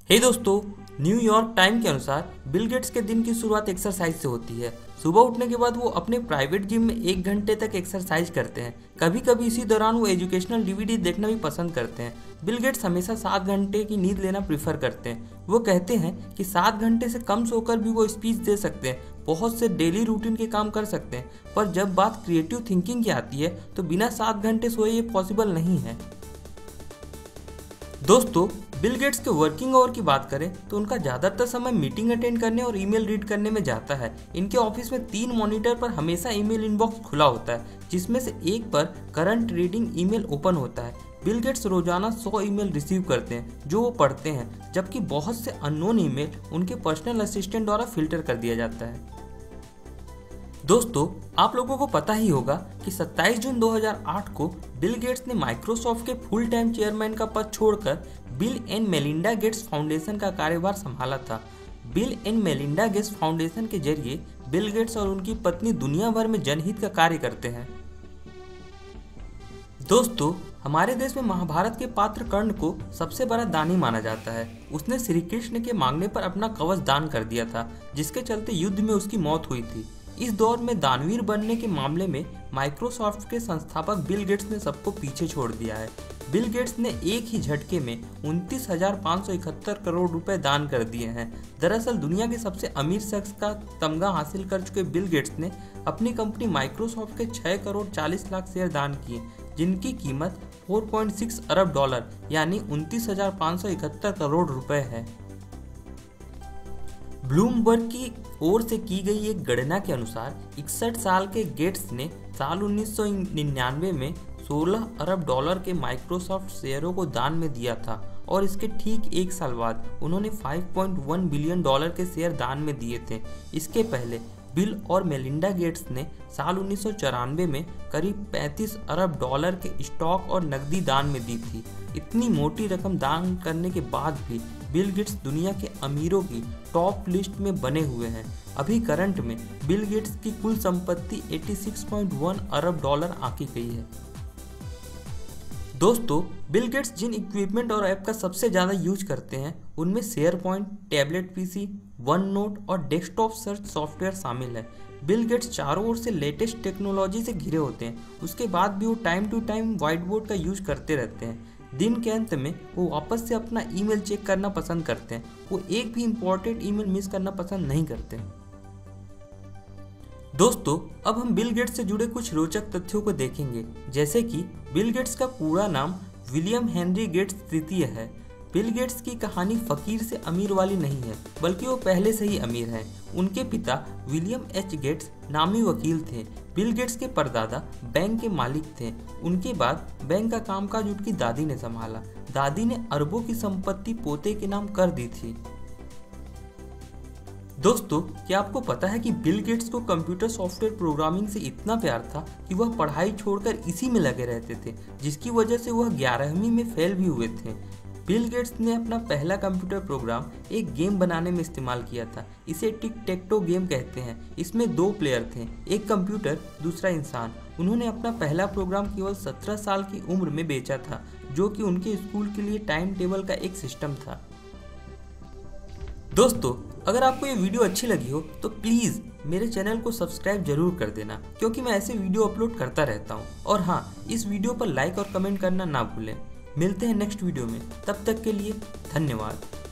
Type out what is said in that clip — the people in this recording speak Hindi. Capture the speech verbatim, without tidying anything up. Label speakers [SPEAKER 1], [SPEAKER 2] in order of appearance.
[SPEAKER 1] हे दोस्तों, न्यूयॉर्क टाइम के अनुसार बिल गेट्स के दिन की शुरुआत एक्सरसाइज से होती है। सुबह उठने के बाद वो अपने प्राइवेट जिम में एक घंटे तक एक्सरसाइज करते हैं। कभी कभी इसी दौरान वो एजुकेशनल डीवीडी देखना भी पसंद करते हैं। बिल गेट्स हमेशा सात घंटे की नींद लेना प्रीफर करते हैं। वो कहते हैं कि सात घंटे से कम सोकर भी वो स्पीच दे सकते हैं, बहुत से डेली रूटीन के काम कर सकते हैं, पर जब बात क्रिएटिव थिंकिंग की आती है तो बिना सात घंटे सोए ये पॉसिबल नहीं है। दोस्तों, बिल गेट्स के वर्किंग आवर की बात करें तो उनका ज़्यादातर समय मीटिंग अटेंड करने और ईमेल रीड करने में जाता है। इनके ऑफिस में तीन मॉनिटर पर हमेशा ईमेल इनबॉक्स खुला होता है, जिसमें से एक पर करंट रीडिंग ईमेल ओपन होता है। बिल गेट्स रोजाना सौ ईमेल रिसीव करते हैं जो वो पढ़ते हैं, जबकि बहुत से अननोन ईमेल उनके पर्सनल असिस्टेंट द्वारा फिल्टर कर दिया जाता है। दोस्तों, आप लोगों को पता ही होगा कि सत्ताईस जून दो हज़ार आठ को बिल गेट्स ने माइक्रोसॉफ्ट के फुल टाइम चेयरमैन का पद छोड़कर Bill and Melinda Gates foundation का कार्यभार संभाला था। Bill and Melinda Gates foundation के जरिए बिल गेट्स और उनकी पत्नी दुनिया भर में जनहित का कार्य करते हैं। दोस्तों, हमारे देश में महाभारत के पात्र कर्ण को सबसे बड़ा दानी माना जाता है। उसने श्री कृष्ण के मांगने पर अपना कवच दान कर दिया था, जिसके चलते युद्ध में उसकी मौत हुई थी। इस दौर में दानवीर बनने के मामले में माइक्रोसॉफ्ट के संस्थापक बिल गेट्स ने सबको पीछे छोड़ दिया है। बिल गेट्स ने एक ही झटके में उनतीस हजार पाँच सौ इकहत्तर करोड़ रुपए दान कर दिए हैं। दरअसल दुनिया के सबसे अमीर शख्स का तमगा हासिल कर चुके बिल गेट्स ने अपनी कंपनी माइक्रोसॉफ्ट के छह करोड़ चालीस लाख शेयर दान किए, जिनकी कीमत चार पॉइंट छह अरब डॉलर यानी उनतीस हजार पाँच सौ इकहत्तर करोड़ रुपए है। ब्लूमबर्ग की ओर से की गई एक गणना के अनुसार इकसठ साल के गेट्स ने साल उन्नीस सौ निन्यानवे में सोलह अरब डॉलर के माइक्रोसॉफ्ट शेयरों को दान में दिया था और इसके ठीक एक साल बाद उन्होंने पाँच पॉइंट एक बिलियन डॉलर के शेयर दान में दिए थे। इसके पहले बिल और मेलिंडा गेट्स ने साल उन्नीस सौ चौरानवे में करीब पैंतीस अरब डॉलर के स्टॉक और नकदी दान में दी थी। इतनी मोटी रकम दान करने के बाद भी बिल गेट्स दुनिया के अमीरों की टॉप लिस्ट में बने हुए हैं। अभी करंट में बिल गेट्स की कुल संपत्ति छियासी पॉइंट एक अरब डॉलर आंकी गई है। दोस्तों, बिल गेट्स जिन इक्विपमेंट और ऐप का सबसे ज़्यादा यूज करते हैं उनमें SharePoint, tablet PC, OneNote और डेस्कटॉप सर्च सॉफ्टवेयर शामिल है। बिल गेट्स चारों ओर से लेटेस्ट टेक्नोलॉजी से घिरे होते हैं, उसके बाद भी वो time to time whiteboard का यूज करते रहते हैं। दिन के अंत में वो वापस से अपना ईमेल चेक करना पसंद करते हैं। वो एक भी इम्पोर्टेंट ईमेल मिस करना पसंद नहीं करते। दोस्तों, अब हम बिल गेट्स से जुड़े कुछ रोचक तथ्यों को देखेंगे, जैसे कि बिल गेट्स का पूरा नाम विलियम हेनरी गेट्स तृतीय है। बिल गेट्स की कहानी फकीर से अमीर वाली नहीं है, बल्कि वो पहले से ही अमीर हैं। उनके पिता विलियम एच गेट्स नामी वकील थे। बिल गेट्स के परदादा बैंक के मालिक थे। उनके बाद बैंक का कामकाज उनकी दादी ने संभाला। दादी ने अरबों की संपत्ति पोते के नाम कर दी थी। दोस्तों, क्या आपको पता है कि बिल गेट्स को कंप्यूटर सॉफ्टवेयर प्रोग्रामिंग से इतना प्यार था कि वह पढ़ाई छोड़कर इसी में लगे रहते थे, जिसकी वजह से वह ग्यारहवीं में फेल भी हुए थे। बिल गेट्स ने अपना पहला कंप्यूटर प्रोग्राम एक गेम बनाने में इस्तेमाल किया था। इसे टिक टेक टो गेम कहते हैं। इसमें दो प्लेयर थे, एक कंप्यूटर, दूसरा इंसान। उन्होंने अपना पहला प्रोग्राम केवल सत्रह साल की उम्र में बेचा था, जो कि उनके स्कूल के लिए टाइम टेबल का एक सिस्टम था। दोस्तों, अगर आपको ये वीडियो अच्छी लगी हो तो प्लीज़ मेरे चैनल को सब्सक्राइब जरूर कर देना, क्योंकि मैं ऐसे वीडियो अपलोड करता रहता हूँ। और हाँ, इस वीडियो पर लाइक और कमेंट करना ना भूलें। मिलते हैं नेक्स्ट वीडियो में, तब तक के लिए धन्यवाद।